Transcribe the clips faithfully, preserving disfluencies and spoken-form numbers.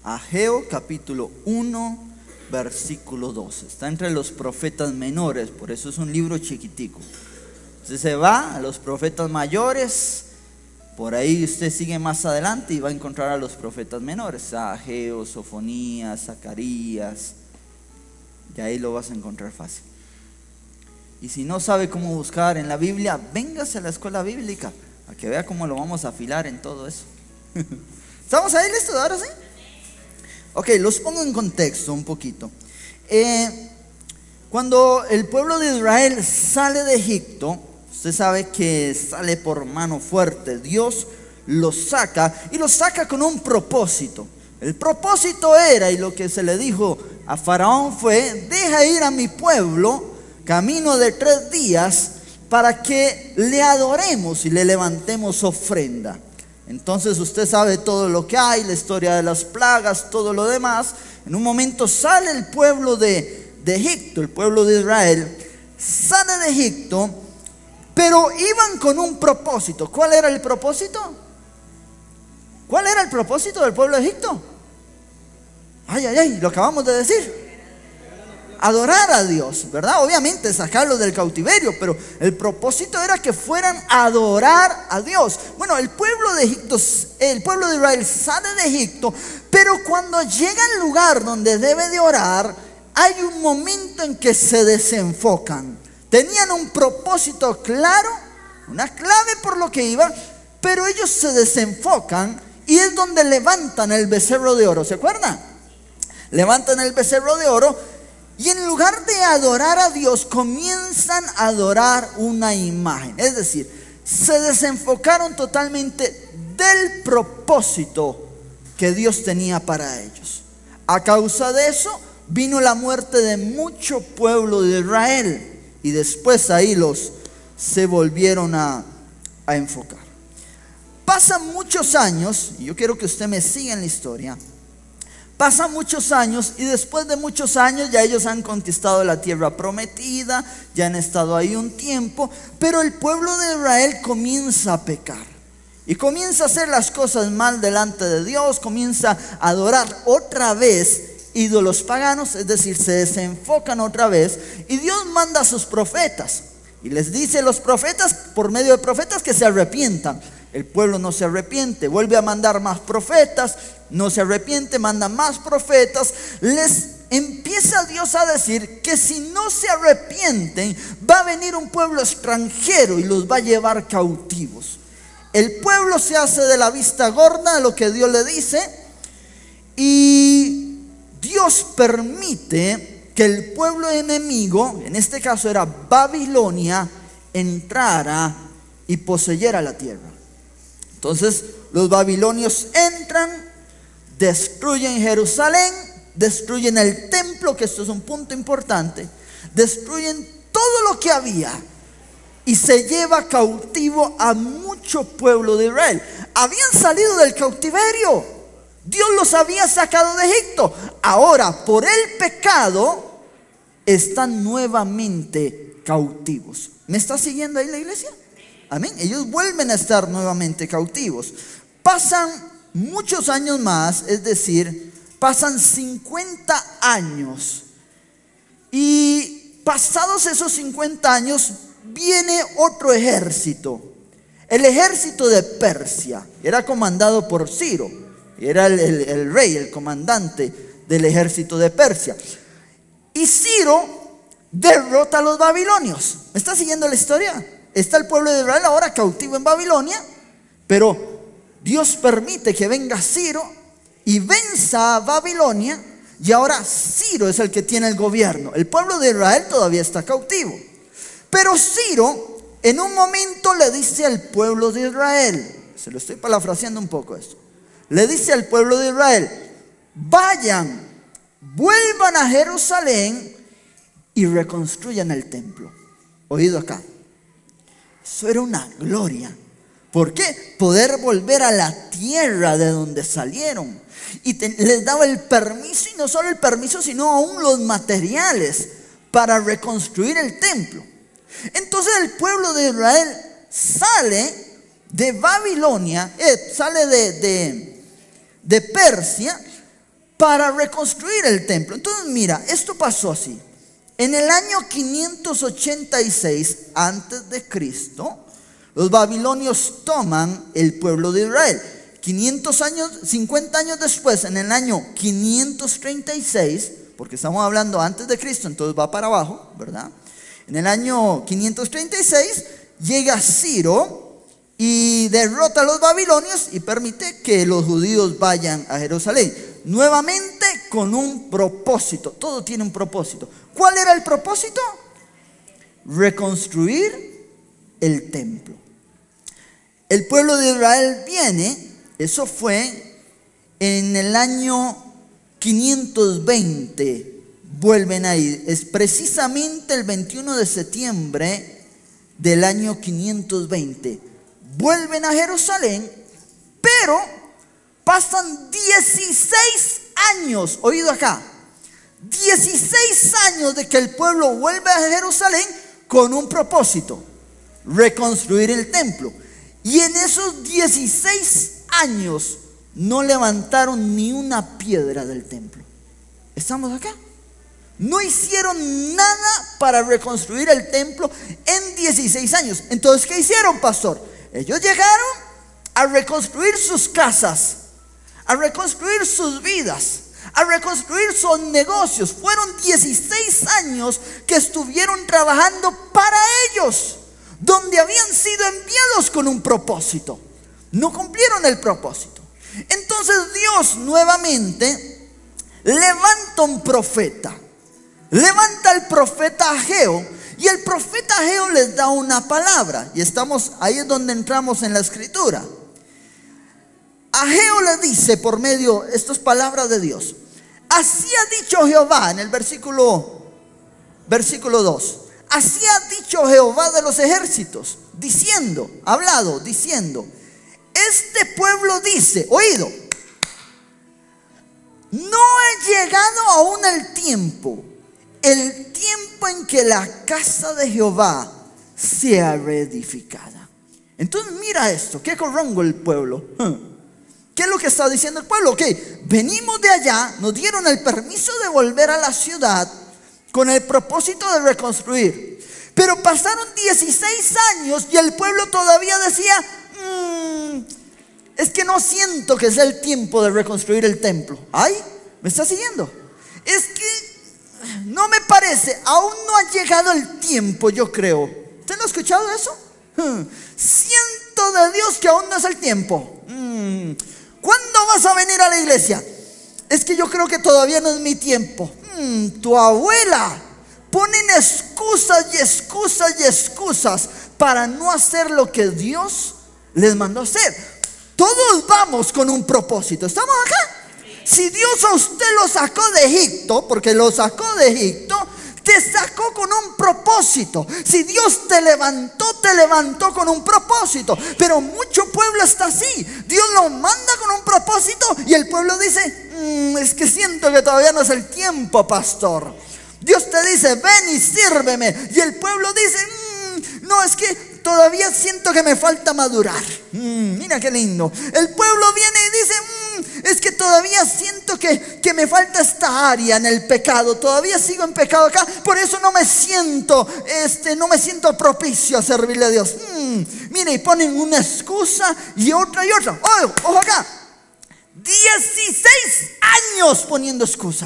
Ageo capítulo uno, versículo doce. Está entre los profetas menores, por eso es un libro chiquitico. Entonces se va a los profetas mayores, por ahí usted sigue más adelante y va a encontrar a los profetas menores, a Ageo, Sofonías, Zacarías, y ahí lo vas a encontrar fácil. Y si no sabe cómo buscar en la Biblia, véngase a la escuela bíblica, a que vea cómo lo vamos a afilar en todo eso. ¿Estamos ahí listos ahora sí? Ok, los pongo en contexto un poquito. Eh, cuando el pueblo de Israel sale de Egipto, usted sabe que sale por mano fuerte. Dios los saca y los saca con un propósito. El propósito era, y lo que se le dijo a Faraón fue: deja ir a mi pueblo, camino de tres días, para que le adoremos y le levantemos ofrenda. Entonces usted sabe todo lo que hay, la historia de las plagas, todo lo demás. En un momento sale el pueblo de, de Egipto, el pueblo de Israel, sale de Egipto, pero iban con un propósito. ¿Cuál era el propósito? ¿Cuál era el propósito del pueblo de Egipto? Ay, ay, ay, lo acabamos de decir. Adorar a Dios, ¿verdad? Obviamente sacarlos del cautiverio, pero el propósito era que fueran a adorar a Dios. Bueno, el pueblo de Egipto, el pueblo de Israel sale de Egipto, pero cuando llega al lugar donde debe de orar, hay un momento en que se desenfocan. Tenían un propósito claro, una clave por lo que iban, pero ellos se desenfocan y es donde levantan el becerro de oro. ¿Se acuerdan? Levantan el becerro de oro. Y en lugar de adorar a Dios, comienzan a adorar una imagen. Es decir, se desenfocaron totalmente del propósito que Dios tenía para ellos. A causa de eso, vino la muerte de mucho pueblo de Israel. Y después ahí los se volvieron a, a enfocar. Pasan muchos años, y yo quiero que usted me siga en la historia. Pasan muchos años y después de muchos años ya ellos han conquistado la tierra prometida, ya han estado ahí un tiempo, pero el pueblo de Israel comienza a pecar y comienza a hacer las cosas mal delante de Dios, comienza a adorar otra vez ídolos paganos, es decir, se desenfocan otra vez, y Dios manda a sus profetas y les dice a los profetas, por medio de profetas, que se arrepientan. El pueblo no se arrepiente, vuelve a mandar más profetas, no se arrepiente, manda más profetas. Les empieza Dios a decir que si no se arrepienten, va a venir un pueblo extranjero y los va a llevar cautivos. El pueblo se hace de la vista gorda a lo que Dios le dice, y Dios permite que el pueblo enemigo, en este caso era Babilonia, entrara y poseyera la tierra. Entonces los babilonios entran, destruyen Jerusalén, destruyen el templo, que esto es un punto importante, destruyen todo lo que había y se lleva cautivo a mucho pueblo de Israel. Habían salido del cautiverio, Dios los había sacado de Egipto. Ahora por el pecado están nuevamente cautivos. ¿Me está siguiendo ahí la iglesia? Amén. Ellos vuelven a estar nuevamente cautivos. Pasan muchos años más, es decir, pasan cincuenta años. Y pasados esos cincuenta años, viene otro ejército. El ejército de Persia. Era comandado por Ciro. Era el, el, el rey, el comandante del ejército de Persia. Y Ciro derrota a los babilonios. ¿Me está siguiendo la historia? Está el pueblo de Israel ahora cautivo en Babilonia, pero Dios permite que venga Ciro y venza a Babilonia, y ahora Ciro es el que tiene el gobierno. El pueblo de Israel todavía está cautivo, pero Ciro en un momento le dice al pueblo de Israel, se lo estoy parafraseando un poco esto, le dice al pueblo de Israel: vayan, vuelvan a Jerusalén y reconstruyan el templo. Oído acá. Eso era una gloria. ¿Por qué? Poder volver a la tierra de donde salieron. Y te, les daba el permiso, y no solo el permiso, sino aún los materiales para reconstruir el templo. Entonces el pueblo de Israel sale de Babilonia, eh, sale de, de, de Persia, para reconstruir el templo. Entonces mira, esto pasó así. En el año quinientos ochenta y seis antes de Cristo, los babilonios toman el pueblo de Israel. quinientos años, cincuenta años después, en el año quinientos treinta y seis, porque estamos hablando antes de Cristo, entonces va para abajo, ¿verdad? En el año quinientos treinta y seis llega Ciro y derrota a los babilonios y permite que los judíos vayan a Jerusalén. Nuevamente con un propósito. Todo tiene un propósito. ¿Cuál era el propósito? Reconstruir el templo. El pueblo de Israel viene, eso fue en el año quinientos veinte, vuelven a ir. Es precisamente el veintiuno de septiembre del año quinientos veinte. Vuelven a Jerusalén, pero pasan dieciséis años, oído acá, dieciséis años de que el pueblo vuelve a Jerusalén con un propósito: reconstruir el templo. Y en esos dieciséis años no levantaron ni una piedra del templo. ¿Estamos acá? No hicieron nada para reconstruir el templo en dieciséis años. Entonces, ¿qué hicieron, pastor? Ellos llegaron a reconstruir sus casas, a reconstruir sus vidas, a reconstruir sus negocios. Fueron dieciséis años que estuvieron trabajando para ellos, donde habían sido enviados con un propósito. No cumplieron el propósito. Entonces Dios nuevamente levanta un profeta. Levanta al profeta Ageo. Y el profeta Ageo les da una palabra. Y estamos, ahí es donde entramos en la escritura. Ageo le dice por medio de estas palabras de Dios: así ha dicho Jehová, en el versículo, versículo dos. Así ha dicho Jehová de los ejércitos, diciendo, hablado, diciendo: este pueblo dice, oído, no he llegado aún el tiempo, el tiempo en que la casa de Jehová sea reedificada. Entonces mira esto, ¿qué corrongo el pueblo? ¿Qué es lo que está diciendo el pueblo? Ok, venimos de allá, nos dieron el permiso de volver a la ciudad con el propósito de reconstruir. Pero pasaron dieciséis años y el pueblo todavía decía: mmm, es que no siento que sea el tiempo de reconstruir el templo. Ay, ¿me está siguiendo? Es que no me parece, aún no ha llegado el tiempo, yo creo. ¿Usted no ha escuchado eso? Hmm. Siento de Dios que aún no es el tiempo. Hmm. ¿Cuándo vas a venir a la iglesia? Es que yo creo que todavía no es mi tiempo. Hmm. Tu abuela. Ponen excusas y excusas y excusas para no hacer lo que Dios les mandó hacer. Todos vamos con un propósito. ¿Estamos acá? Si Dios a usted lo sacó de Egipto, porque lo sacó de Egipto, te sacó con un propósito. Si Dios te levantó, te levantó con un propósito. Pero mucho pueblo está así. Dios lo manda con un propósito y el pueblo dice: mmm, es que siento que todavía no es el tiempo, pastor. Dios te dice: ven y sírveme. Y el pueblo dice: mmm, no, es que todavía siento que me falta madurar. Mm, mira qué lindo. El pueblo viene y dice: mmm, es que todavía siento que, que me falta esta área en el pecado. Todavía sigo en pecado acá. Por eso no me siento, este, no me siento propicio a servirle a Dios. Mm, mire, y ponen una excusa y otra y otra. Ojo, ojo acá. dieciséis años poniendo excusa.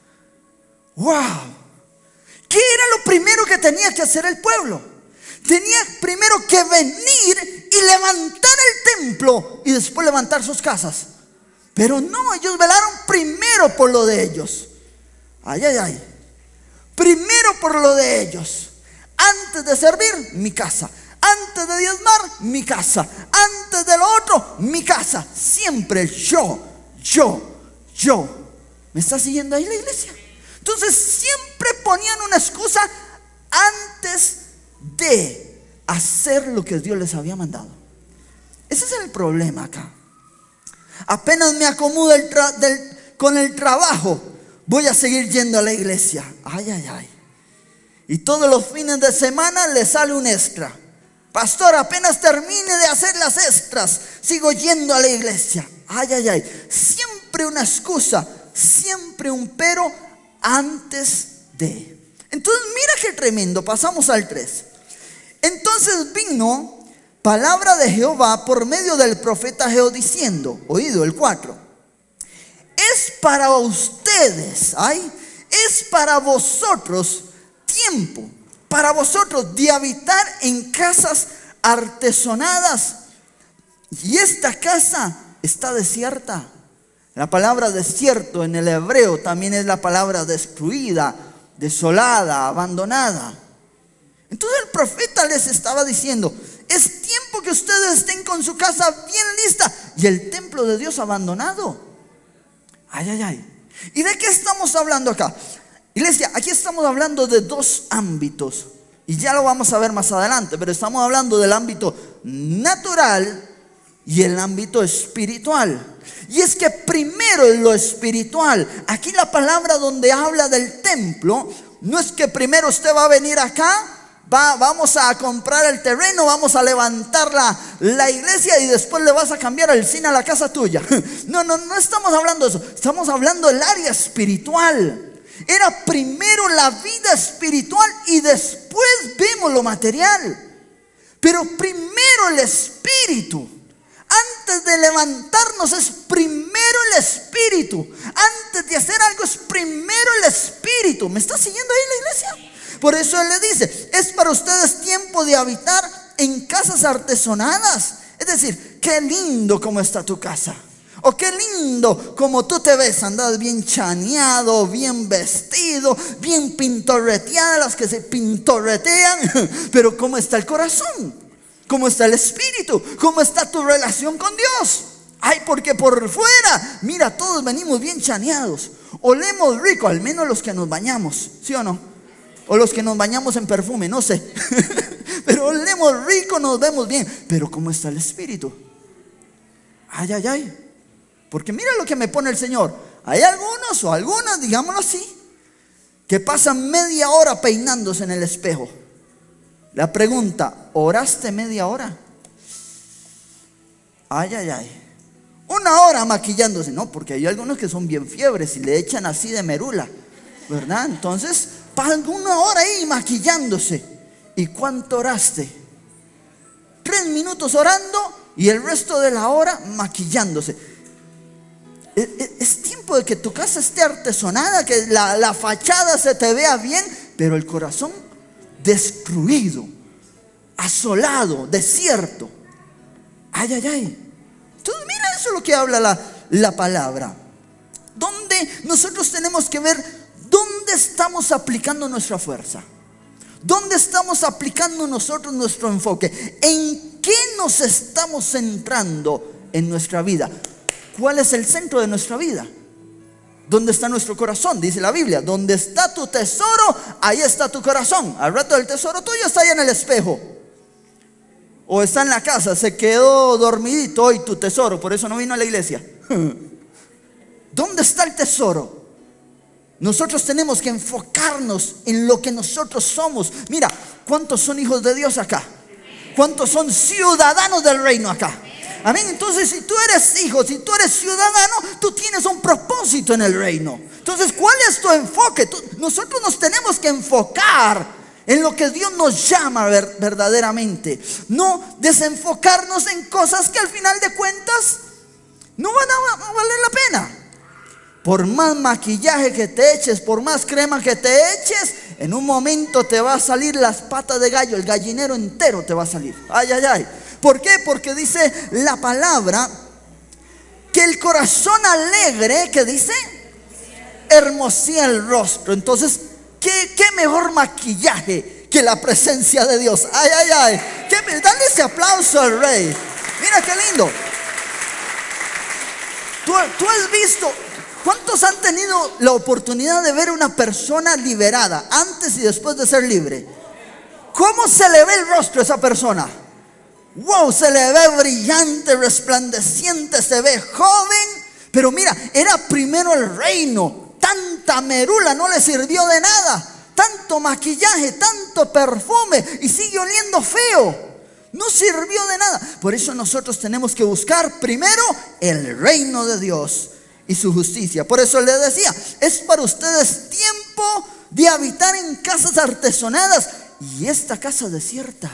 Wow. ¿Qué era lo primero que tenía que hacer el pueblo? Tenía primero que venir y levantar el templo y después levantar sus casas. Pero no, ellos velaron primero por lo de ellos. Ay, ay, ay. Primero por lo de ellos. Antes de servir, mi casa. Antes de diezmar, mi casa. Antes de lo otro, mi casa. Siempre yo, yo, yo. ¿Me está siguiendo ahí la iglesia? Entonces siempre ponían una excusa antes de hacer lo que Dios les había mandado. Ese es el problema acá. Apenas me acomodo el tra- del, con el trabajo, voy a seguir yendo a la iglesia. Ay, ay, ay. Y todos los fines de semana le sale un extra. Pastor, apenas termine de hacer las extras, sigo yendo a la iglesia. Ay, ay, ay. Siempre una excusa. siempre un pero antes de. Entonces mira qué tremendo, pasamos al tres. Entonces vino palabra de Jehová por medio del profeta Ageo diciendo, oído el cuatro, es para ustedes, ay, es para vosotros tiempo, para vosotros de habitar en casas artesonadas, y esta casa está desierta. La palabra desierto en el hebreo también es la palabra destruida, desolada, abandonada. Entonces el profeta les estaba diciendo, es tiempo que ustedes estén con su casa bien lista y el templo de Dios abandonado. Ay, ay, ay. ¿Y de qué estamos hablando acá? Iglesia, aquí estamos hablando de dos ámbitos y ya lo vamos a ver más adelante, pero estamos hablando del ámbito natural y el ámbito espiritual. Y es que primero es lo espiritual. Aquí la palabra donde habla del templo, no es que primero usted va a venir acá, va, vamos a comprar el terreno, vamos a levantar la, la iglesia y después le vas a cambiar el cine a la casa tuya. No, no, no estamos hablando de eso. Estamos hablando del área espiritual. Era primero la vida espiritual y después vemos lo material. Pero primero el espíritu. Antes de levantarnos es primero el espíritu. Antes de hacer algo es primero el espíritu. ¿Me está siguiendo ahí la iglesia? Por eso él le dice, es para ustedes tiempo de habitar en casas artesonadas. Es decir, qué lindo como está tu casa. O qué lindo como tú te ves. Andas bien chaneado, bien vestido, bien pintorreteada, las que se pintorretean. Pero ¿cómo está el corazón? ¿Cómo está el espíritu? ¿Cómo está tu relación con Dios? Ay, porque por fuera, mira, todos venimos bien chaneados. Olemos rico, al menos los que nos bañamos, ¿sí o no? O los que nos bañamos en perfume, no sé. Pero olemos rico, nos vemos bien. Pero ¿cómo está el espíritu? Ay, ay, ay. Porque mira lo que me pone el Señor. Hay algunos o algunas, digámoslo así, que pasan media hora peinándose en el espejo. La pregunta, ¿oraste media hora? Ay, ay, ay. Una hora maquillándose. No, porque hay algunos que son bien fiebres y le echan así de merula, ¿verdad? Entonces, pasan una hora ahí maquillándose. ¿Y cuánto oraste? Tres minutos orando y el resto de la hora maquillándose. Es, es, es tiempo de que tu casa esté artesonada, que la, la fachada se te vea bien, pero el corazón destruido, asolado, desierto. Ay, ay, ay. Entonces mira, eso es lo que habla la, la palabra. Donde nosotros tenemos que ver dónde estamos aplicando nuestra fuerza, dónde estamos aplicando nosotros nuestro enfoque, en qué nos estamos centrando en nuestra vida. ¿Cuál es el centro de nuestra vida? ¿Dónde está nuestro corazón? Dice la Biblia, donde está tu tesoro, ahí está tu corazón. Al rato el tesoro tuyo está ahí en el espejo. O está en la casa, se quedó dormidito hoy tu tesoro, por eso no vino a la iglesia. ¿Dónde está el tesoro? Nosotros tenemos que enfocarnos en lo que nosotros somos. Mira, ¿cuántos son hijos de Dios acá? ¿Cuántos son ciudadanos del reino acá? Amén. Entonces, si tú eres hijo, si tú eres ciudadano, tú tienes un propósito en el reino. Entonces, ¿cuál es tu enfoque? Tú, nosotros nos tenemos que enfocar en lo que Dios nos llama ver, verdaderamente. No desenfocarnos en cosas que al final de cuentas no van a, a valer la pena. Por más maquillaje que te eches, por más crema que te eches, en un momento te va a salir las patas de gallo, el gallinero entero te va a salir. Ay, ay, ay. ¿Por qué? Porque dice la palabra que el corazón alegre, ¿qué dice? Hermosea el rostro. Entonces, ¿qué, qué mejor maquillaje que la presencia de Dios? Ay, ay, ay. ¿Qué, dale ese aplauso al Rey. Mira qué lindo. Tú, tú has visto, ¿cuántos han tenido la oportunidad de ver una persona liberada antes y después de ser libre? ¿Cómo se le ve el rostro a esa persona? Wow, se le ve brillante, resplandeciente, se ve joven. Pero mira, era primero el reino. Tanta merula no le sirvió de nada. Tanto maquillaje, tanto perfume y sigue oliendo feo. No sirvió de nada. Por eso nosotros tenemos que buscar primero el reino de Dios. y su justicia. Por eso le decía, es para ustedes tiempo de habitar en casas artesonadas y esta casa desierta.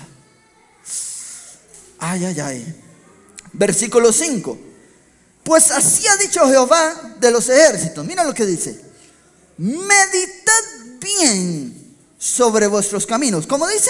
Ay, ay, ay. Versículo cinco. Pues así ha dicho Jehová de los ejércitos. Mira lo que dice. Meditad bien sobre vuestros caminos. ¿Cómo dice?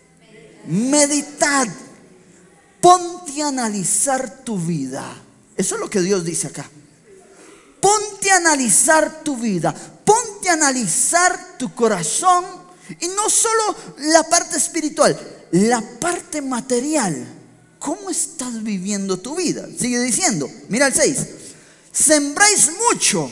Meditad. Ponte a analizar tu vida. Eso es lo que Dios dice acá. Ponte a analizar tu vida. Ponte a analizar tu corazón. Y no solo la parte espiritual, la parte material. ¿Cómo estás viviendo tu vida? Sigue diciendo, mira el seis. Sembráis mucho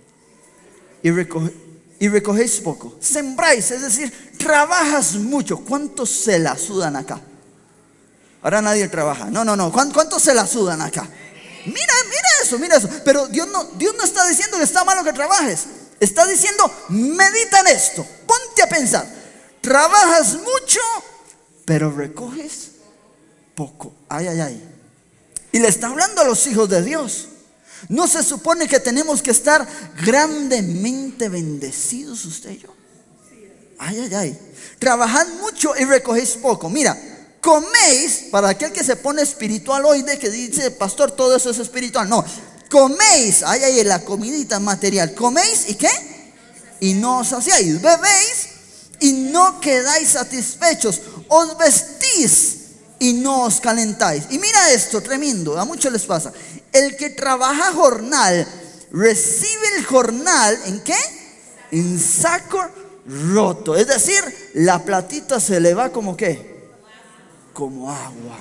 y, recoge, y recogéis poco. Sembráis, es decir, trabajas mucho. ¿Cuántos se la sudan acá? Ahora nadie trabaja. No, no, no. ¿Cuántos se la sudan acá? Mira, mira eso, mira eso. Pero Dios no, Dios no está diciendo que está malo que trabajes. Está diciendo, medita en esto. Ponte a pensar. Trabajas mucho, pero recoges poco. Ay, ay, ay. Y le está hablando a los hijos de Dios. ¿No se supone que tenemos que estar grandemente bendecidos usted y yo? Ay, ay, ay. Trabajad mucho y recogéis poco. Mira, coméis, para aquel que se pone espiritual hoy, de que dice, pastor, todo eso es espiritual. No, coméis, ay, ay, la comidita material. Coméis y ¿qué? Y no os saciáis. Bebéis y no quedáis satisfechos. Os vestís y no os calentáis. Y mira esto, tremendo, a muchos les pasa. El que trabaja jornal, recibe el jornal, ¿en qué? En saco roto. Es decir, la platita se le va como ¿qué? Como agua.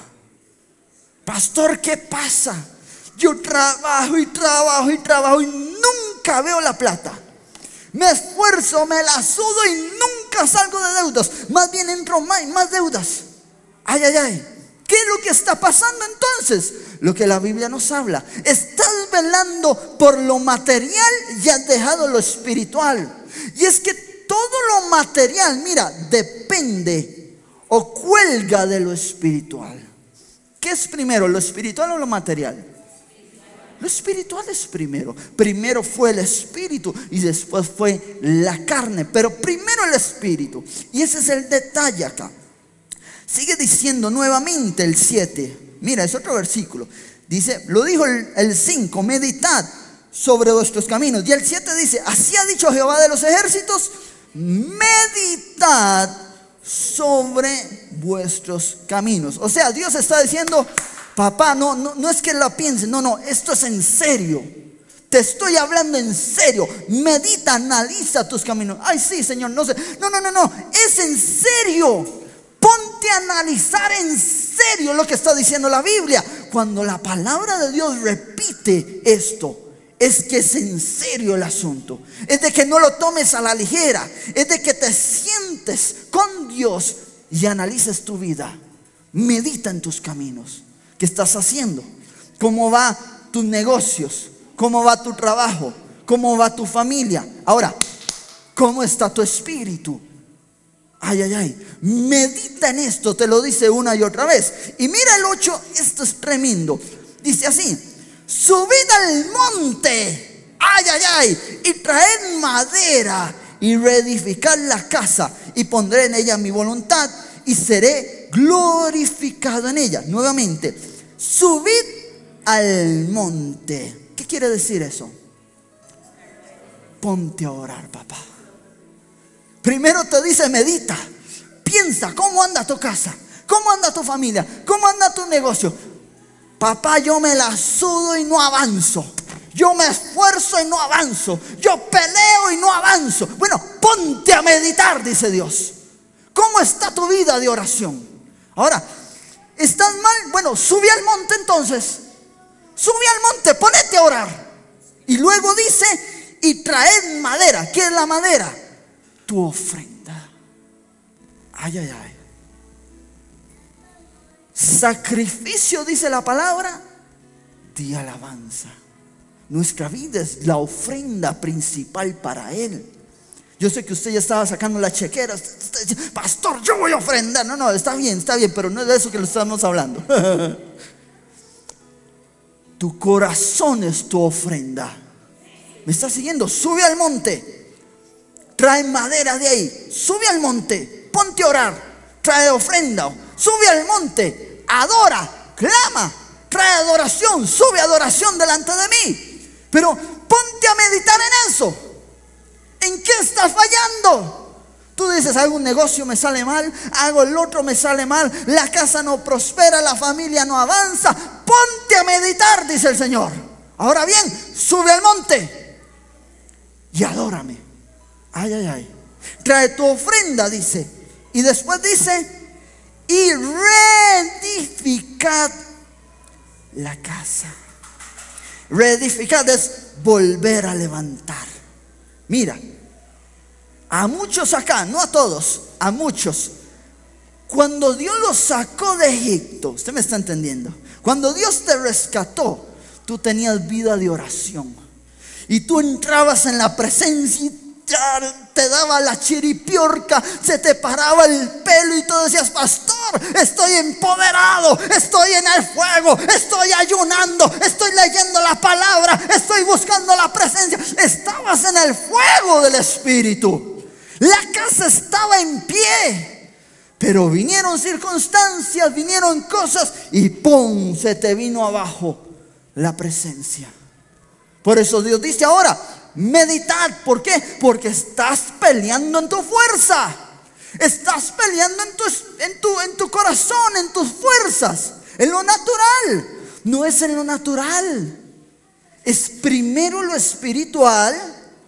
Pastor, ¿qué pasa? Yo trabajo y trabajo y trabajo y nunca veo la plata. Me esfuerzo, me la sudo y nunca salgo de deudas. Más bien entro más, más deudas. Ay, ay, ay. ¿Qué es lo que está pasando entonces? Lo que la Biblia nos habla. Estás velando por lo material y has dejado lo espiritual. Y es que todo lo material, mira, depende o cuelga de lo espiritual. ¿Qué es primero, lo espiritual o lo material? Lo espiritual es primero. Primero fue el espíritu y después fue la carne. Pero primero el espíritu. Y ese es el detalle acá. Sigue diciendo nuevamente el siete. Mira, es otro versículo. Dice, lo dijo el cinco, meditad sobre vuestros caminos. Y el siete dice, así ha dicho Jehová de los ejércitos, meditad sobre vuestros caminos. O sea, Dios está diciendo, papá, no, no, no es que lo piense, no, no, esto es en serio. Te estoy hablando en serio. Medita, analiza tus caminos. Ay, sí, Señor, no sé. No, no, no, no, es en serio. Ponte a analizar en serio lo que está diciendo la Biblia. Cuando la palabra de Dios repite esto, es que es en serio el asunto. Es de que no lo tomes a la ligera. Es de que te sientes con Dios y analices tu vida. Medita en tus caminos. ¿Qué estás haciendo? ¿Cómo va tus negocios? ¿Cómo va tu trabajo? ¿Cómo va tu familia? Ahora, ¿cómo está tu espíritu? Ay, ay, ay. Medita en esto, te lo dice una y otra vez. Y mira el ocho, esto es tremendo. Dice así: subid al monte, ay, ay, ay, y traed madera y reedificad la casa, y pondré en ella mi voluntad y seré glorificado en ella. Nuevamente, subid al monte. ¿Qué quiere decir eso? Ponte a orar, papá. Primero te dice medita, piensa cómo anda tu casa, cómo anda tu familia, cómo anda tu negocio. Papá, yo me la sudo y no avanzo. Yo me esfuerzo y no avanzo. Yo peleo y no avanzo. Bueno, ponte a meditar, dice Dios. ¿Cómo está tu vida de oración? Ahora, ¿estás mal? Bueno, sube al monte entonces. Sube al monte, ponete a orar. Y luego dice, y traed madera. ¿Qué es la madera? Tu ofrenda. Ay, ay, ay. Sacrificio, dice la palabra, de alabanza. Nuestra vida es la ofrenda principal para Él. Yo sé que usted ya estaba sacando la chequera. Pastor, yo voy a ofrendar. No, no, está bien, está bien, pero no es de eso que lo estamos hablando. Tu corazón es tu ofrenda. ¿Me está siguiendo? Sube al monte, trae madera de ahí, sube al monte, ponte a orar, trae ofrenda, sube al monte, adora, clama, trae adoración, sube adoración delante de mí. Pero ponte a meditar en eso. ¿En qué estás fallando? Tú dices, hago un negocio, me sale mal, hago el otro, me sale mal, la casa no prospera, la familia no avanza. Ponte a meditar, dice el Señor. Ahora bien, sube al monte y adórame. Ay, ay, ay. Trae tu ofrenda, dice. Y después dice, y reedificad la casa. Reedificad es volver a levantar. Mira, a muchos acá, no a todos, a muchos, cuando Dios los sacó de Egipto, usted me está entendiendo, cuando Dios te rescató, tú tenías vida de oración y tú entrabas en la presencia y te daba la chiripiorca, se te paraba el pelo y tú decías, pastor, estoy empoderado, estoy en el fuego, estoy ayunando, estoy leyendo la palabra, estoy buscando la presencia. Estabas en el fuego del Espíritu. La casa estaba en pie, pero vinieron circunstancias, vinieron cosas y ¡pum! Se te vino abajo la presencia. Por eso Dios dice ahora, meditad. ¿Por qué? Porque estás peleando en tu fuerza. Estás peleando en tu, en tu, en tu corazón, en tus fuerzas, en lo natural. No es en lo natural. Es primero lo espiritual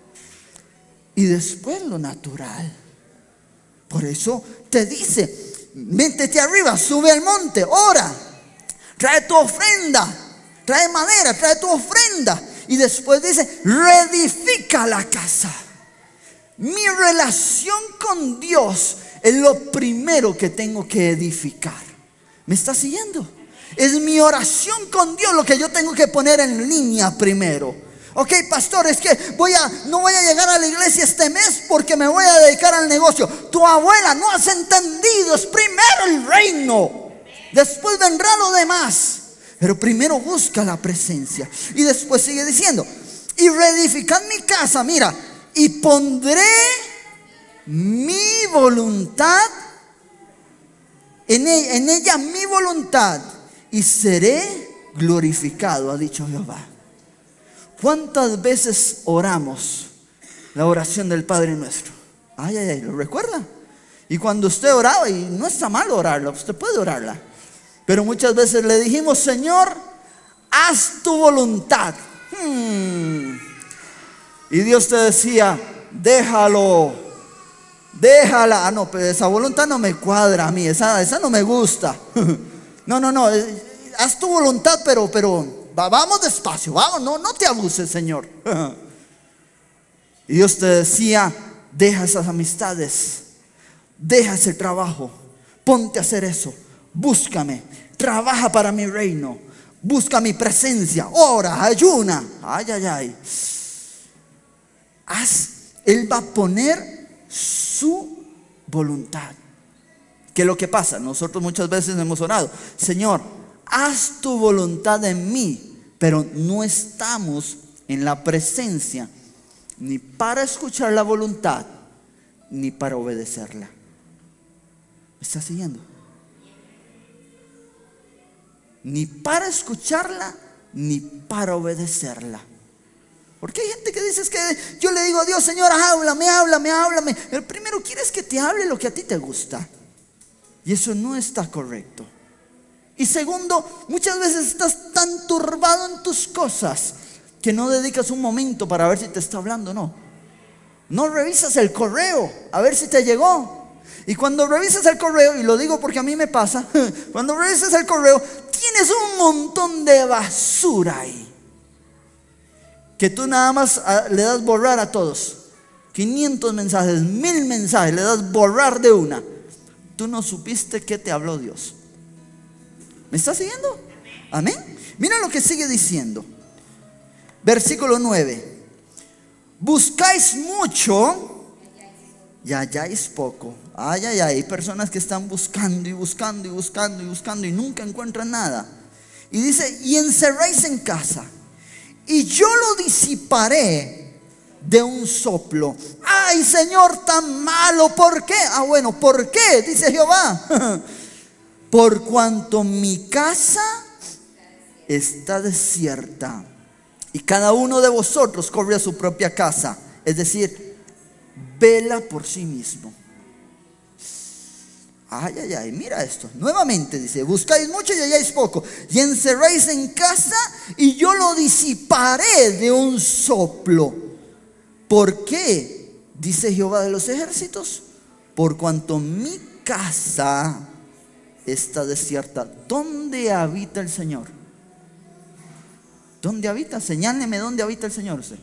y después lo natural. Por eso te dice, métete arriba, sube al monte, ora, trae tu ofrenda, trae madera, trae tu ofrenda. Y después dice, reedifica la casa. Mi relación con Dios es lo primero que tengo que edificar. ¿Me está siguiendo? Es mi oración con Dios lo que yo tengo que poner en línea primero. Ok, pastor, es que voy a, no voy a llegar a la iglesia este mes porque me voy a dedicar al negocio. Tu abuela, no has entendido, es primero el reino, después vendrá lo demás. Pero primero busca la presencia. Y después sigue diciendo, y reedificad mi casa, mira, y pondré mi voluntad en ella, en ella mi voluntad, y seré glorificado, ha dicho Jehová. ¿Cuántas veces oramos la oración del Padre Nuestro? Ay, ay, ay, ¿lo recuerda? Y cuando usted oraba, y no está mal orarla, usted puede orarla, pero muchas veces le dijimos, Señor, haz tu voluntad. Hmm. Y Dios te decía, déjalo, déjala. Ah, no, pero esa voluntad no me cuadra a mí, esa, esa no me gusta. No, no, no, haz tu voluntad, pero, pero vamos despacio, vamos, no, no te abuses, Señor. Y Dios te decía, deja esas amistades, deja ese trabajo, ponte a hacer eso. Búscame, trabaja para mi reino, busca mi presencia, ora, ayuna. Ay, ay, ay. Haz, Él va a poner su voluntad. ¿Qué es lo que pasa? Nosotros muchas veces hemos orado, Señor, haz tu voluntad en mí, pero no estamos en la presencia ni para escuchar la voluntad ni para obedecerla. ¿Me está siguiendo? Ni para escucharla, ni para obedecerla. Porque hay gente que dice, es que yo le digo a Dios, Señor, háblame, háblame, háblame. El primero quieres que te hable lo que a ti te gusta. Y eso no está correcto. Y segundo, muchas veces estás tan turbado en tus cosas que no dedicas un momento para ver si te está hablando o no. No revisas el correo a ver si te llegó. Y cuando revisas el correo, y lo digo porque a mí me pasa, cuando revisas el correo, tienes un montón de basura ahí, que tú nada más le das borrar a todos. quinientos mensajes, mil mensajes, le das borrar de una. Tú no supiste qué te habló Dios. ¿Me estás siguiendo? Amén. Mira lo que sigue diciendo. Versículo nueve. Buscáis mucho y halláis poco. Ay, ay, ay, hay personas que están buscando y buscando y buscando y buscando y nunca encuentran nada. Y dice, y encerráis en casa, y yo lo disiparé de un soplo. Ay, Señor, tan malo, ¿por qué? Ah, bueno, ¿por qué? Dice Jehová. Por cuanto mi casa está desierta y cada uno de vosotros corre a su propia casa, es decir, vela por sí mismo. Ay, ay, ay, mira esto. Nuevamente dice, buscáis mucho y halláis poco, y encerráis en casa y yo lo disiparé de un soplo. ¿Por qué? Dice Jehová de los ejércitos, por cuanto mi casa está desierta. ¿Dónde habita el Señor? ¿Dónde habita? Señáleme dónde habita el Señor usted.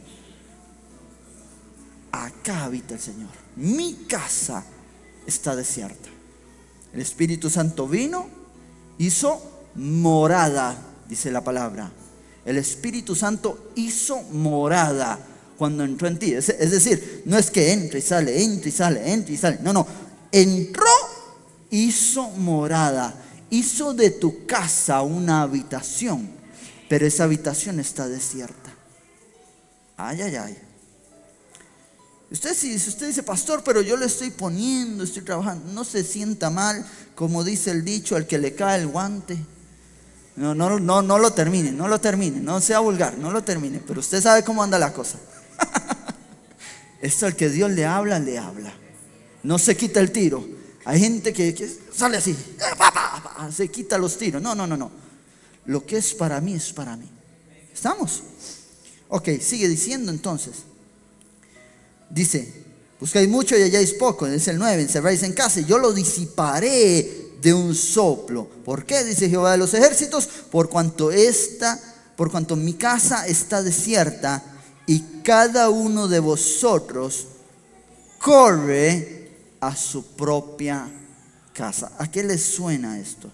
Acá habita el Señor. Mi casa está desierta. El Espíritu Santo vino, hizo morada, dice la palabra. El Espíritu Santo hizo morada cuando entró en ti. Es, es decir, no es que entra y sale, entra y sale, entra y sale. No, no. Entró, hizo morada. Hizo de tu casa una habitación, pero esa habitación está desierta. Ay, ay, ay. Usted, si usted dice, pastor, pero yo le estoy poniendo, estoy trabajando, no se sienta mal, como dice el dicho, al que le cae el guante. No, no, no, no lo termine, no lo termine, no sea vulgar, no lo termine, pero usted sabe cómo anda la cosa. Esto al que Dios le habla, le habla. No se quita el tiro. Hay gente que, que sale así, se quita los tiros. No, no, no, no. Lo que es para mí es para mí. ¿Estamos? Ok, sigue diciendo entonces. Dice, buscáis mucho y halláis poco. Es el nueve, encerráis en casa y yo lo disiparé de un soplo. ¿Por qué? Dice Jehová de los ejércitos, por cuanto esta, por cuanto mi casa está desierta y cada uno de vosotros corre a su propia casa. ¿A qué le suena esto?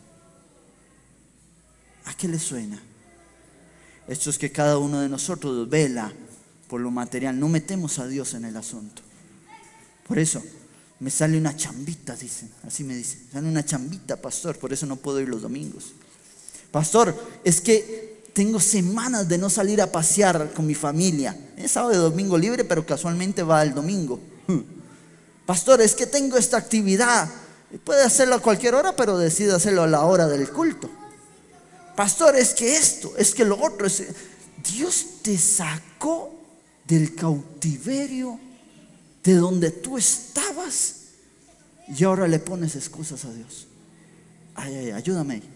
¿A qué le suena? Esto es que cada uno de nosotros vela por lo material. No metemos a Dios en el asunto. Por eso me sale una chambita, dicen. Así me dicen. Sale una chambita, pastor. Por eso no puedo ir los domingos. Pastor, es que tengo semanas de no salir a pasear con mi familia. Es sábado y domingo libre, pero casualmente va el domingo. Pastor, es que tengo esta actividad. Puede hacerlo a cualquier hora, pero decide hacerlo a la hora del culto. Pastor, es que esto, es que lo otro. Es... Dios te sacó del cautiverio de donde tú estabas y ahora le pones excusas a Dios. Ay, ay, ayúdame ahí.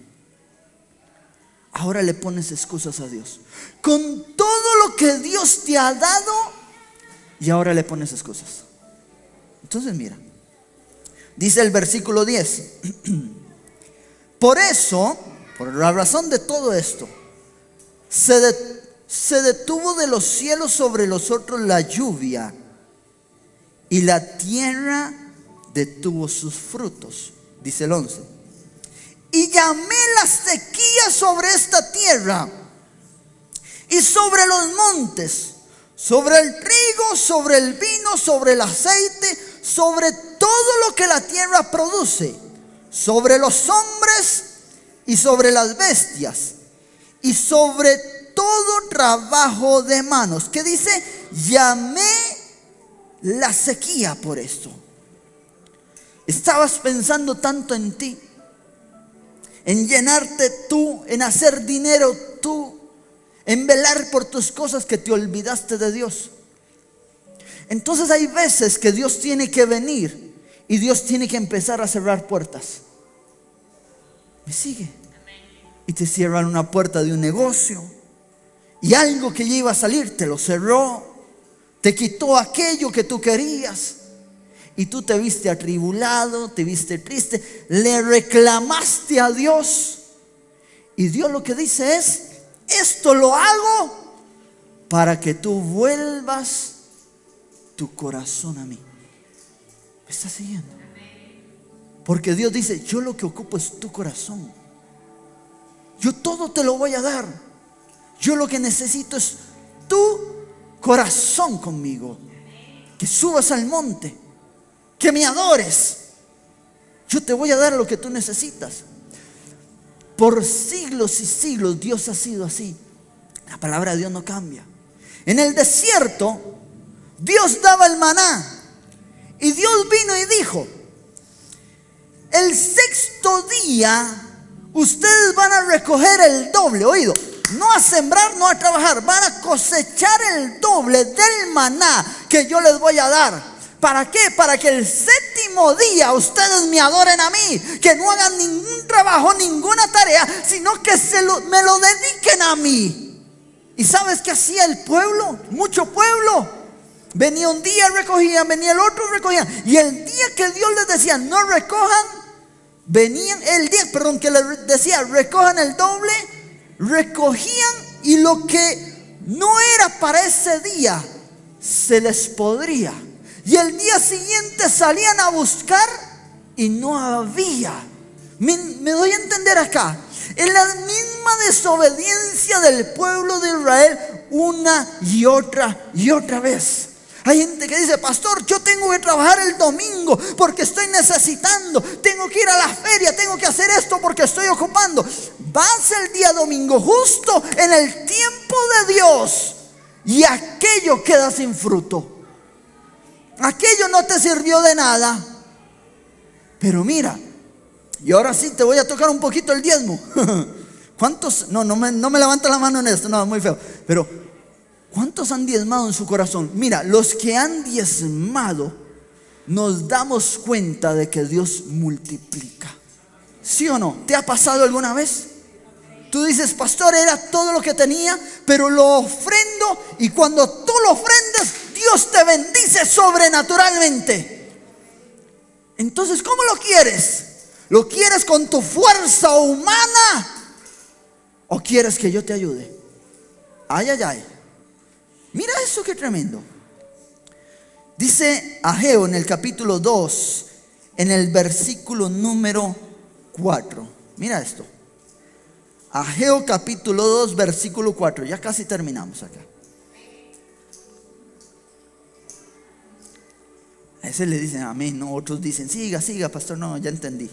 Ahora le pones excusas a Dios con todo lo que Dios te ha dado y ahora le pones excusas. Entonces mira, dice el versículo diez. Por eso, por la razón de todo esto, se detuvo Se detuvo de los cielos sobre los otros la lluvia y la tierra detuvo sus frutos. Dice el once. Y llamé la sequía sobre esta tierra y sobre los montes, sobre el trigo, sobre el vino, sobre el aceite, sobre todo lo que la tierra produce, sobre los hombres y sobre las bestias y sobre todo trabajo de manos. ¿Qué dice? Llamé la sequía por esto. Estabas pensando tanto en ti, en llenarte tú, en hacer dinero tú, en velar por tus cosas, que te olvidaste de Dios. Entonces hay veces que Dios tiene que venir y Dios tiene que empezar a cerrar puertas. ¿Me sigue? Y te cierran una puerta de un negocio y algo que ya iba a salir te lo cerró, te quitó aquello que tú querías y tú te viste atribulado, te viste triste, le reclamaste a Dios y Dios lo que dice es: esto lo hago para que tú vuelvas tu corazón a mí. ¿Me estás siguiendo? Porque Dios dice: yo lo que ocupo es tu corazón. Yo todo te lo voy a dar. Yo lo que necesito es tu corazón conmigo. Que subas al monte, que me adores. Yo te voy a dar lo que tú necesitas. Por siglos y siglos Dios ha sido así. La palabra de Dios no cambia. En el desierto Dios daba el maná. Y Dios vino y dijo: el sexto día ustedes van a recoger el doble. Oído, no a sembrar, no a trabajar. Van a cosechar el doble del maná que yo les voy a dar. ¿Para qué? Para que el séptimo día ustedes me adoren a mí. Que no hagan ningún trabajo, ninguna tarea, sino que se lo, me lo dediquen a mí. ¿Y sabes qué hacía el pueblo? Mucho pueblo. Venía un día, recogían, venía el otro, recogían. Y el día que Dios les decía no recojan, venían el día, perdón, que les decía recojan el doble, recogían, y lo que no era para ese día se les podría. Y el día siguiente salían a buscar y no había. Me, me doy a entender acá. En la misma desobediencia del pueblo de Israel, una y otra y otra vez. Hay gente que dice: pastor, yo tengo que trabajar el domingo porque estoy necesitando. Tengo que ir a la feria, tengo que hacer esto porque estoy ocupando. Vas el día domingo justo en el tiempo de Dios, y aquello queda sin fruto. Aquello no te sirvió de nada. Pero mira, y ahora sí te voy a tocar un poquito el diezmo. ¿Cuántos? No, no me, no me levanta la mano en esto, no, muy feo. Pero ¿cuántos han diezmado en su corazón? Mira, los que han diezmado, nos damos cuenta de que Dios multiplica. ¿Sí o no? ¿Te ha pasado alguna vez? Tú dices: pastor, era todo lo que tenía, pero lo ofrendo, y cuando tú lo ofrendas, Dios te bendice sobrenaturalmente. Entonces, ¿cómo lo quieres? ¿Lo quieres con tu fuerza humana o quieres que yo te ayude? Ay, ay, ay. Mira eso, qué tremendo. Dice Ageo en el capítulo dos, en el versículo número cuatro. Mira esto. Ageo capítulo dos, versículo cuatro. Ya casi terminamos acá. A ese le dicen amén, no, otros dicen siga, siga, pastor. No, ya entendí.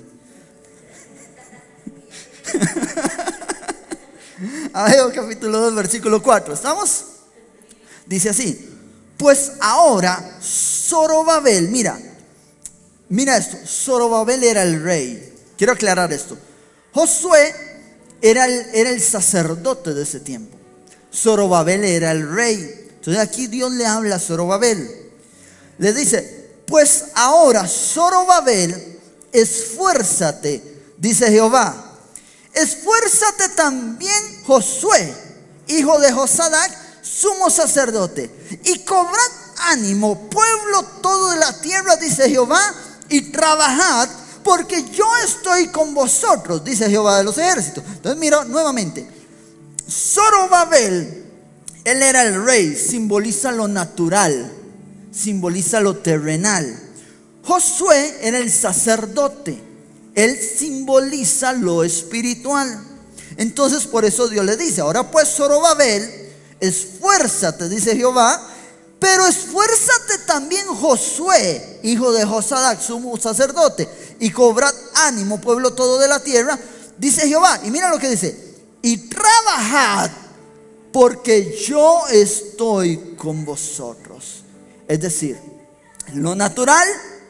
Ageo capítulo dos, versículo cuatro. ¿Estamos? Dice así: pues ahora Zorobabel, mira, mira esto. Zorobabel era el rey. Quiero aclarar esto. Josué era el, era el sacerdote de ese tiempo. Zorobabel era el rey. Entonces aquí Dios le habla a Zorobabel. Le dice: pues ahora Zorobabel, esfuérzate, dice Jehová. Esfuérzate también Josué, hijo de Josadac, sumo sacerdote, y cobrad ánimo, pueblo todo de la tierra, dice Jehová, y trabajad, porque yo estoy con vosotros, dice Jehová de los ejércitos. Entonces mira nuevamente, Zorobabel, él era el rey, simboliza lo natural, simboliza lo terrenal. Josué era el sacerdote, él simboliza lo espiritual. Entonces por eso Dios le dice: ahora pues Zorobabel, esfuérzate, dice Jehová, pero esfuérzate también Josué, hijo de Josadac, sumo sacerdote, y cobrad ánimo, pueblo todo de la tierra, dice Jehová. Y mira lo que dice: y trabajad, porque yo estoy con vosotros. Es decir, en lo natural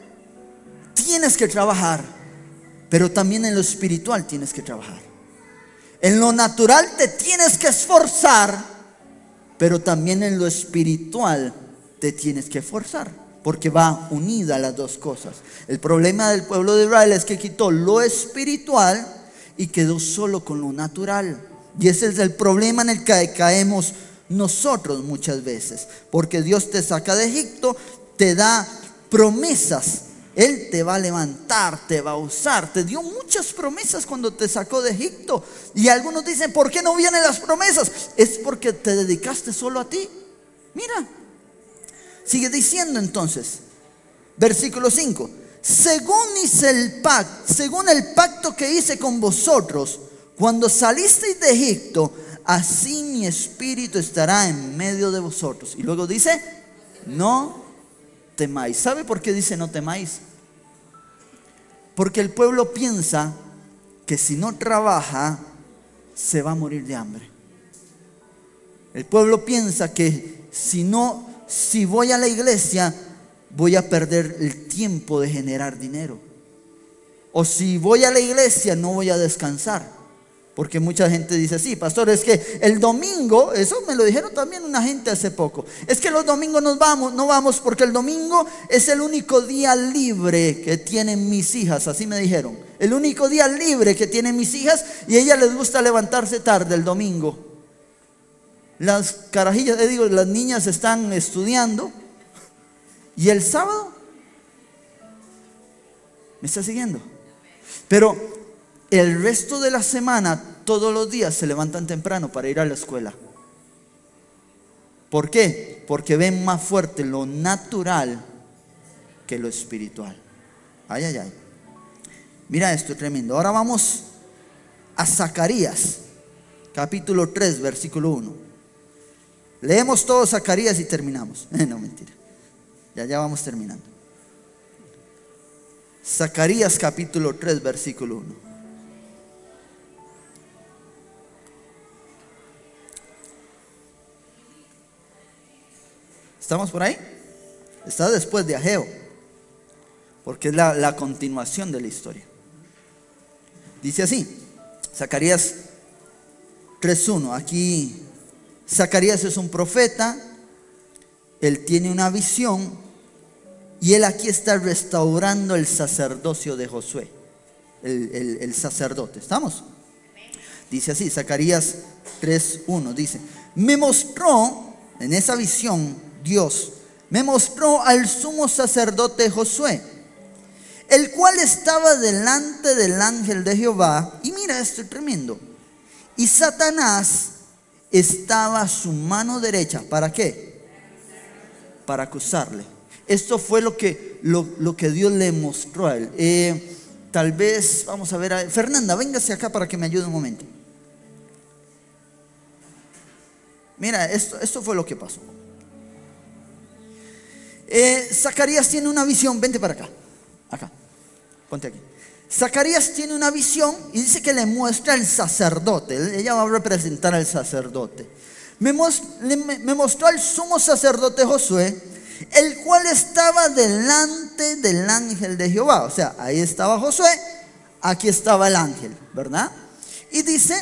tienes que trabajar, pero también en lo espiritual tienes que trabajar. En lo natural te tienes que esforzar, pero también en lo espiritual te tienes que esforzar, porque va unida las dos cosas. El problema del pueblo de Israel es que quitó lo espiritual y quedó solo con lo natural. Y ese es el problema en el que caemos nosotros muchas veces, porque Dios te saca de Egipto, te da promesas. Él te va a levantar, te va a usar. Te dio muchas promesas cuando te sacó de Egipto. Y algunos dicen: ¿por qué no vienen las promesas? Es porque te dedicaste solo a ti. Mira, sigue diciendo entonces, versículo cinco: según hice el pacto, según el pacto que hice con vosotros cuando salisteis de Egipto, así mi espíritu estará en medio de vosotros. Y luego dice: no temáis. ¿Sabe por qué dice no temáis? Porque el pueblo piensa que si no trabaja se va a morir de hambre. El pueblo piensa que si no si voy a la iglesia, voy a perder el tiempo de generar dinero. O si voy a la iglesia, no voy a descansar. Porque mucha gente dice, sí, pastor, es que el domingo, eso me lo dijeron también una gente hace poco, es que los domingos nos vamos, no vamos porque el domingo es el único día libre que tienen mis hijas, así me dijeron. El único día libre que tienen mis hijas, y a ellas les gusta levantarse tarde el domingo. Las carajillas, les digo, las niñas están estudiando, y el sábado, ¿me está siguiendo? Pero el resto de la semana, todos los días se levantan temprano para ir a la escuela. ¿Por qué? Porque ven más fuerte lo natural que lo espiritual. Ay, ay, ay. Mira esto, tremendo. Ahora vamos a Zacarías, capítulo tres, versículo uno. Leemos todo Zacarías y terminamos. No, mentira. Ya, ya vamos terminando. Zacarías, capítulo tres, versículo uno. ¿Estamos por ahí? Está después de Ageo, porque es la, la continuación de la historia. Dice así, Zacarías tres uno. Aquí Zacarías es un profeta. Él tiene una visión, y él aquí está restaurando el sacerdocio de Josué, el, el, el sacerdote. ¿Estamos? Dice así, Zacarías tres uno, dice: me mostró en esa visión, Dios me mostró al sumo sacerdote Josué, el cual estaba delante del ángel de Jehová. Y mira esto tremendo. Y Satanás estaba a su mano derecha. ¿Para qué? Para acusarle. Esto fue lo que, lo, lo que Dios le mostró a él. Eh, tal vez, vamos a ver, a, Fernanda, véngase acá para que me ayude un momento. Mira, esto, esto fue lo que pasó. Eh, Zacarías tiene una visión. Vente para acá. Acá. Ponte aquí. Zacarías tiene una visión y dice que le muestra al sacerdote. Ella va a representar al sacerdote. Me, most, le, me mostró al sumo sacerdote Josué, el cual estaba delante del ángel de Jehová. O sea, ahí estaba Josué, aquí estaba el ángel, ¿verdad? Y dice,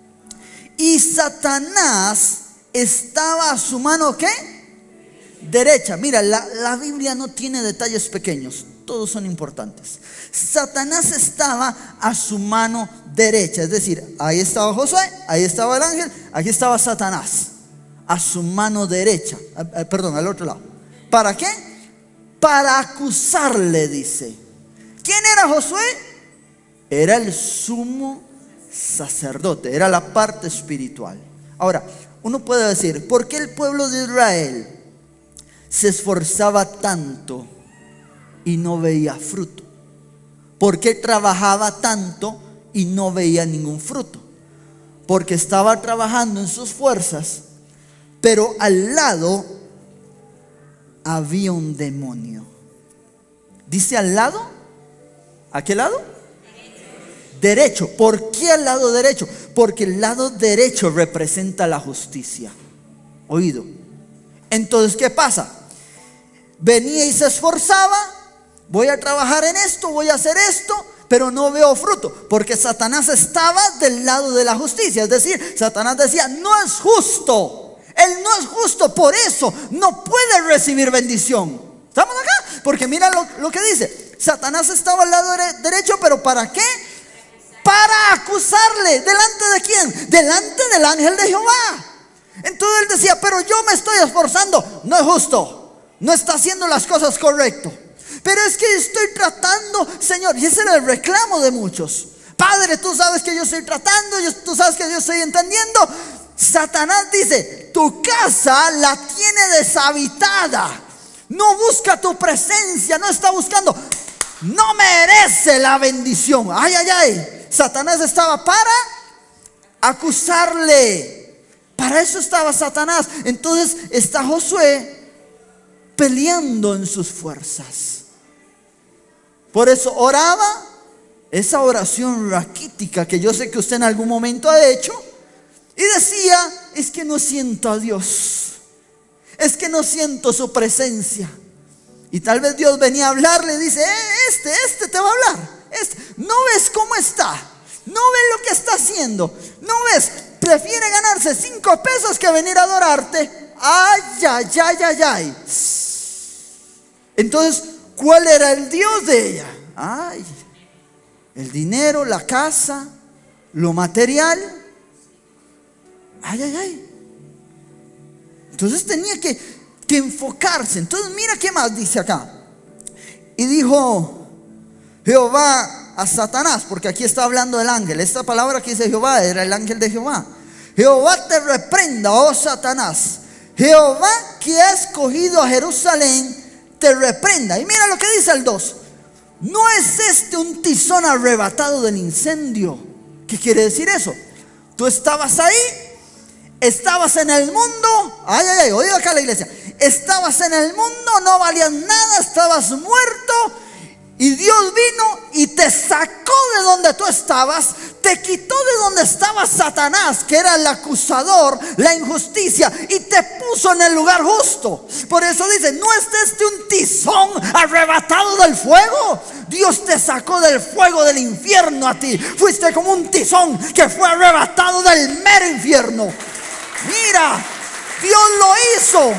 y Satanás estaba a su mano, ¿qué? Derecha. Mira, la, la Biblia no tiene detalles pequeños, todos son importantes. Satanás estaba a su mano derecha, es decir, ahí estaba Josué, ahí estaba el ángel, aquí estaba Satanás, a su mano derecha, eh, perdón, al otro lado. ¿Para qué? Para acusarle, dice. ¿Quién era Josué? Era el sumo sacerdote, era la parte espiritual. Ahora, uno puede decir, ¿por qué el pueblo de Israel se esforzaba tanto y no veía fruto? ¿Por qué trabajaba tanto y no veía ningún fruto? Porque estaba trabajando en sus fuerzas, pero al lado había un demonio. ¿Dice al lado? ¿A qué lado? Derecho. ¿Por qué al lado derecho? Porque el lado derecho representa la justicia. Oído. Entonces, ¿qué pasa? Venía y se esforzaba. Voy a trabajar en esto, voy a hacer esto, pero no veo fruto, porque Satanás estaba del lado de la justicia. Es decir, Satanás decía, no es justo, él no es justo, por eso no puede recibir bendición. ¿Estamos acá? Porque mira lo, lo que dice. Satanás estaba al lado derecho, pero ¿para qué? Para acusarle. ¿Delante de quién? Delante del ángel de Jehová. Entonces él decía, pero yo me estoy esforzando, no es justo, no está haciendo las cosas correcto. Pero es que estoy tratando, Señor, y ese era el reclamo de muchos. Padre, tú sabes que yo estoy tratando, yo, tú sabes que yo estoy entendiendo. Satanás dice, tu casa la tiene deshabitada, no busca tu presencia, no está buscando, no merece la bendición. Ay, ay, ay. Satanás estaba para acusarle. Para eso estaba Satanás. Entonces está Josué peleando en sus fuerzas. Por eso oraba esa oración raquítica que yo sé que usted en algún momento ha hecho, y decía, es que no siento a Dios, Es que no siento su presencia. Y tal vez Dios venía a hablarle y dice, eh, este, este te va a hablar. Este. ¿No ves cómo está? ¿No ves lo que está haciendo? ¿No ves? Prefiere ganarse cinco pesos que venir a adorarte. Ay, ay, ay, ay, ay. Entonces, ¿cuál era el Dios de ella? Ay, el dinero, la casa, lo material. Ay, ay, ay. Entonces tenía que, que enfocarse. Entonces mira qué más dice acá. Y dijo Jehová a Satanás, porque aquí está hablando el ángel. Esta palabra que dice Jehová era el ángel de Jehová. Jehová te reprenda, oh Satanás. Jehová que ha escogido a Jerusalén te reprenda. Y mira lo que dice el dos. ¿No es este un tizón arrebatado del incendio? ¿Qué quiere decir eso? Tú estabas ahí, estabas en el mundo. Ay, ay, ay, oído acá la iglesia. Estabas en el mundo, no valías nada, estabas muerto. Y Dios vino y te sacó de donde tú estabas, te quitó de donde estaba Satanás, que era el acusador, la injusticia, y te puso en el lugar justo. Por eso dice, ¿no es este un tizón arrebatado del fuego? Dios te sacó del fuego del infierno a ti. Fuiste como un tizón que fue arrebatado del mero infierno. Mira, Dios lo hizo.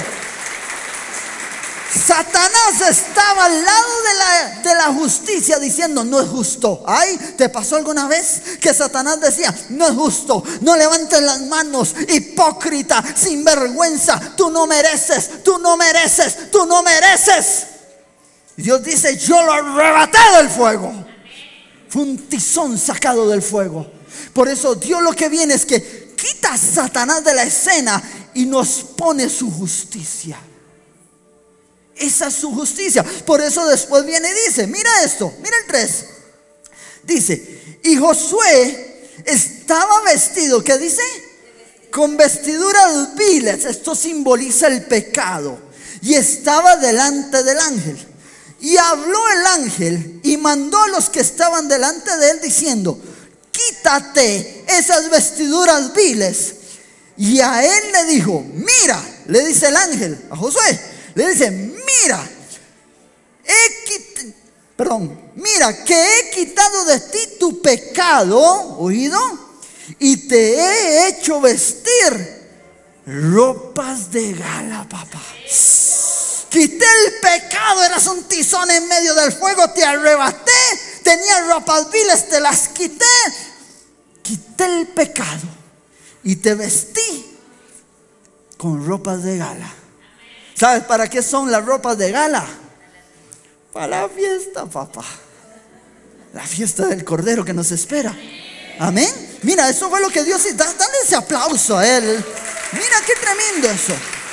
Satanás estaba al lado de la, de la justicia diciendo, no es justo. Ay, ¿te pasó alguna vez que Satanás decía, no es justo, no levantes las manos, hipócrita, sinvergüenza, tú no mereces, tú no mereces, tú no mereces? Y Dios dice, yo lo arrebaté del fuego. Fue un tizón sacado del fuego. Por eso Dios lo que viene es que quita a Satanás de la escena y nos pone su justicia. Esa es su justicia. Por eso después viene y dice, mira esto, mira el tres. Dice, y Josué estaba vestido, ¿qué dice? Con vestiduras viles. Esto simboliza el pecado. Y estaba delante del ángel. Y habló el ángel y mandó a los que estaban delante de él diciendo, quítate esas vestiduras viles. Y a él le dijo, mira, le dice el ángel a Josué. Le dice, mira, he quit- perdón, mira que he quitado de ti tu pecado, oído, y te he hecho vestir ropas de gala, papá. Quité el pecado, eras un tizón en medio del fuego, te arrebaté, tenías ropas viles, te las quité. Quité el pecado y te vestí con ropas de gala. ¿Sabes para qué son las ropas de gala? Para la fiesta, papá. La fiesta del Cordero que nos espera. Amén. Mira, eso fue lo que Dios hizo. Dale ese aplauso a él. Mira qué tremendo eso.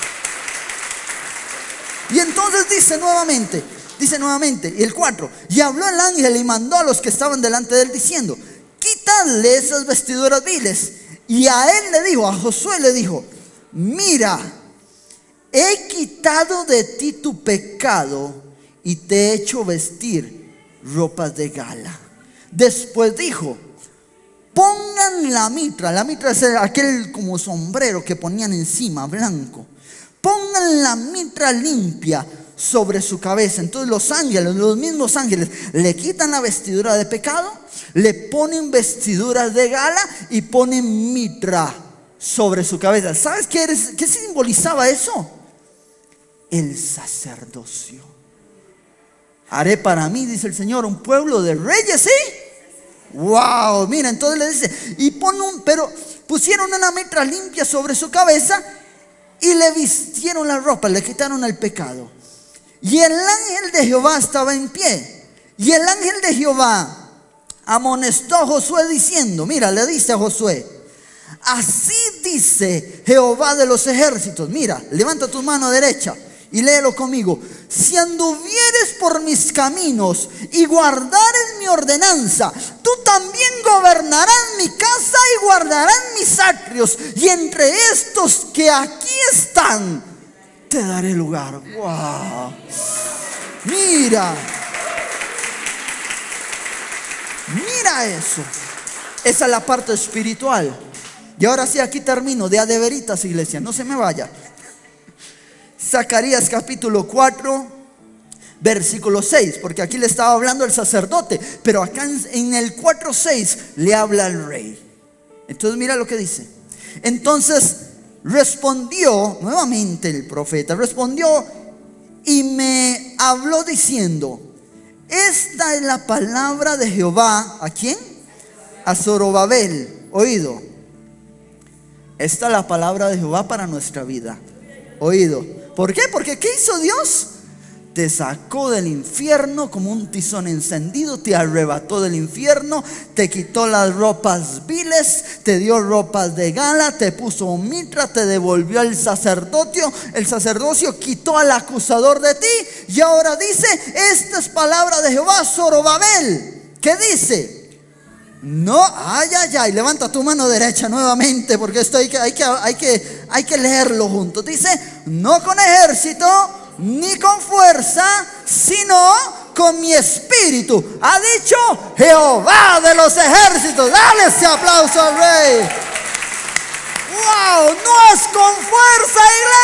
Y entonces dice nuevamente, dice nuevamente, y el cuatro, y habló el ángel y mandó a los que estaban delante de él diciendo, quítale esas vestiduras viles. Y a él le dijo, a Josué le dijo, mira, he quitado de ti tu pecado y te he hecho vestir ropas de gala. Después dijo, pongan la mitra. La mitra es aquel como sombrero que ponían encima, blanco. Pongan la mitra limpia sobre su cabeza. Entonces los ángeles, los mismos ángeles, le quitan la vestidura de pecado, le ponen vestiduras de gala y ponen mitra sobre su cabeza. ¿Sabes qué, eres, qué simbolizaba eso? El sacerdocio. Haré para mí, dice el Señor, un pueblo de reyes, ¿sí? Wow, mira, entonces le dice, y pon un, pero pusieron una mitra limpia sobre su cabeza y le vistieron la ropa, le quitaron el pecado. Y el ángel de Jehová estaba en pie. Y el ángel de Jehová amonestó a Josué diciendo, mira, le dice a Josué, así dice Jehová de los ejércitos. Mira, levanta tu mano derecha y léelo conmigo. Si anduvieres por mis caminos y guardares mi ordenanza, tú también gobernarás mi casa y guardarás mis atrios. Y entre estos que aquí están, te daré lugar. Wow. Mira. Mira eso. Esa es la parte espiritual. Y ahora sí, aquí termino de a de veritas, iglesia. No se me vaya. Zacarías capítulo cuatro, versículo seis, porque aquí le estaba hablando el sacerdote, pero acá en, en el cuatro seis le habla al rey. Entonces mira lo que dice. Entonces respondió nuevamente el profeta, respondió y me habló diciendo: esta es la palabra de Jehová. ¿A quién? A Zorobabel. Oído. Esta es la palabra de Jehová para nuestra vida. Oído. ¿Por qué? Porque ¿qué hizo Dios? Te sacó del infierno como un tizón encendido, te arrebató del infierno, te quitó las ropas viles, te dio ropas de gala, te puso un mitra, te devolvió el sacerdocio, el sacerdocio quitó al acusador de ti, y ahora dice: esta es palabra de Jehová, Zorobabel. ¿Qué dice? No, ay, ay, ay, levanta tu mano derecha nuevamente, porque esto hay que, hay que, hay que, hay que leerlo juntos. Dice: no con ejército ni con fuerza, sino con mi espíritu, ha dicho Jehová de los ejércitos. Dale ese aplauso al rey. Wow, no es con fuerza,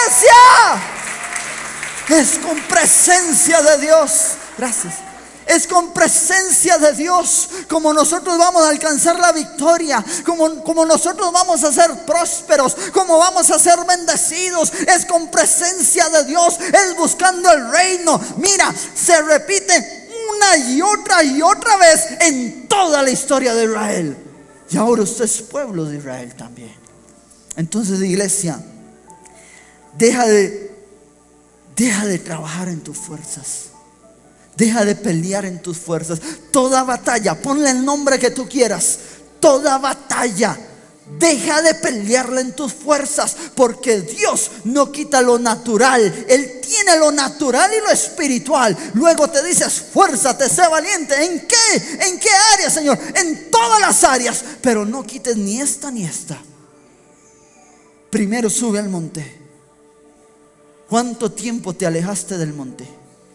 iglesia, es con presencia de Dios. Gracias. Es con presencia de Dios como nosotros vamos a alcanzar la victoria, como, como nosotros vamos a ser prósperos, como vamos a ser bendecidos. Es con presencia de Dios, es buscando el reino. Mira, se repite una y otra y otra vez en toda la historia de Israel. Y ahora usted es pueblo de Israel también. Entonces, iglesia, deja de, deja de trabajar en tus fuerzas. Deja de pelear en tus fuerzas. Toda batalla, ponle el nombre que tú quieras, toda batalla, deja de pelearla en tus fuerzas, porque Dios no quita lo natural. Él tiene lo natural y lo espiritual. Luego te dice: esfuérzate, sé valiente. ¿En qué? ¿En qué área, Señor? En todas las áreas, pero no quites ni esta ni esta. Primero sube al monte. ¿Cuánto tiempo te alejaste del monte?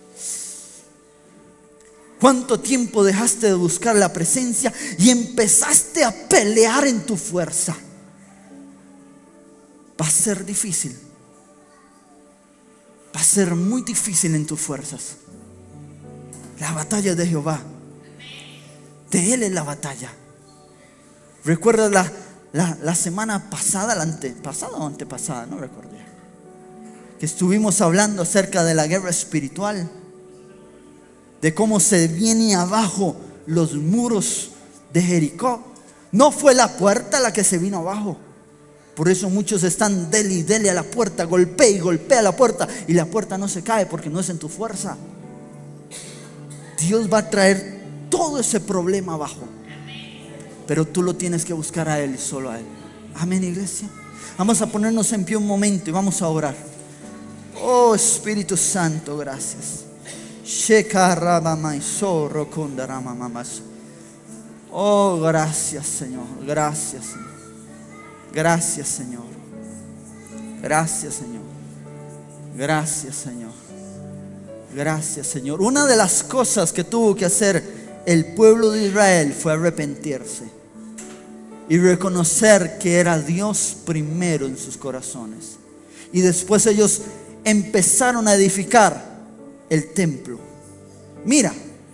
¿Cuánto tiempo dejaste de buscar la presencia y empezaste a pelear en tu fuerza? Va a ser difícil. Va a ser muy difícil en tus fuerzas. La batalla de Jehová, de Él es la batalla. ¿Recuerdas la, la, la semana pasada, la antepasada o antepasada? No recuerdo ya, que estuvimos hablando acerca de la guerra espiritual, de cómo se viene abajo los muros de Jericó. No fue la puerta la que se vino abajo. Por eso muchos están dele y dele a la puerta, golpea y golpea la puerta, y la puerta no se cae porque no es en tu fuerza. Dios va a traer todo ese problema abajo, pero tú lo tienes que buscar a Él y solo a Él. Amén, iglesia. Vamos a ponernos en pie un momento y vamos a orar. Oh Espíritu Santo, gracias. Oh, gracias, Señor. Gracias, Señor. Gracias, Señor. Gracias, Señor. Gracias, Señor. Gracias, Señor. Una de las cosas que tuvo que hacer el pueblo de Israel fue arrepentirse y reconocer que era Dios primero en sus corazones. Y después ellos empezaron a edificar el templo. Mira,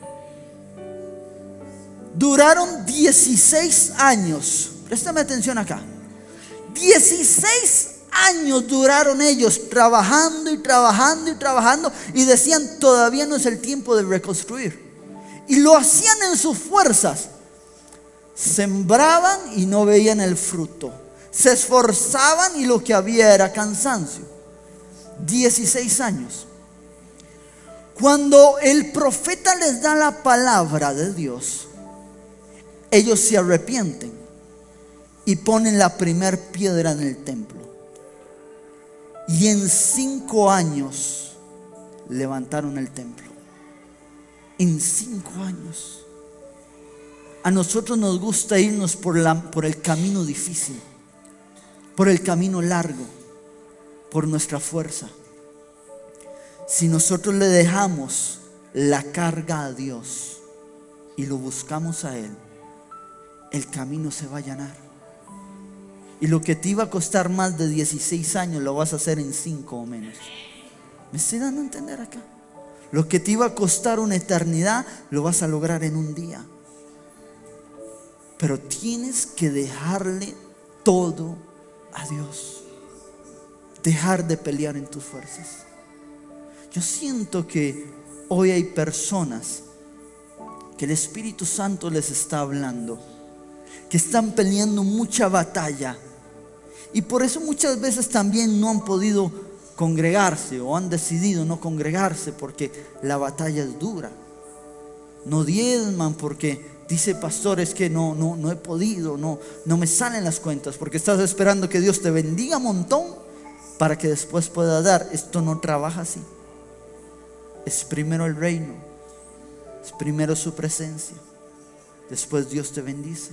duraron dieciséis años. Préstame atención acá. dieciséis años duraron ellos trabajando y trabajando y trabajando, y decían: todavía no es el tiempo de reconstruir. Y lo hacían en sus fuerzas. Sembraban y no veían el fruto. Se esforzaban y lo que había era cansancio. dieciséis años. Cuando el profeta les da la palabra de Dios, ellos se arrepienten y ponen la primer piedra en el templo. Y en cinco años levantaron el templo. En cinco años. A nosotros nos gusta irnos por, la, por el camino difícil, por el camino largo, por nuestra fuerza. Si nosotros le dejamos la carga a Dios y lo buscamos a Él, el camino se va a allanar. Y lo que te iba a costar más de dieciséis años lo vas a hacer en cinco o menos. ¿Me estoy dando a entender acá? Lo que te iba a costar una eternidad, lo vas a lograr en un día. Pero tienes que dejarle todo a Dios. Dejar de pelear en tus fuerzas. Yo siento que hoy hay personas que el Espíritu Santo les está hablando, que están peleando mucha batalla, y por eso muchas veces también no han podido congregarse o han decidido no congregarse, porque la batalla es dura. No diezman porque dice pastor, es que no, no, no he podido, no, no me salen las cuentas, porque estás esperando que Dios te bendiga un montón para que después pueda dar. Esto no trabaja así. Es primero el reino, es primero su presencia, después Dios te bendice.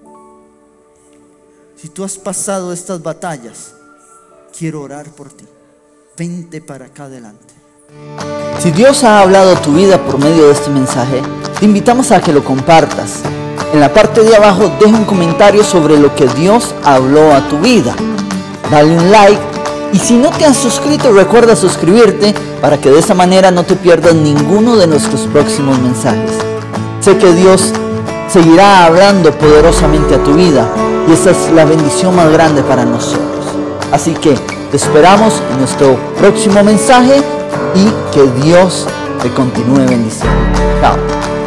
Si tú has pasado estas batallas, quiero orar por ti. Vente para acá adelante. Si Dios ha hablado a tu vida por medio de este mensaje, te invitamos a que lo compartas. En la parte de abajo deja un comentario sobre lo que Dios habló a tu vida. Dale un like, y si no te has suscrito, recuerda suscribirte para que de esa manera no te pierdas ninguno de nuestros próximos mensajes. Sé que Dios seguirá hablando poderosamente a tu vida, y esa es la bendición más grande para nosotros. Así que te esperamos en nuestro próximo mensaje, y que Dios te continúe bendiciendo. Chao.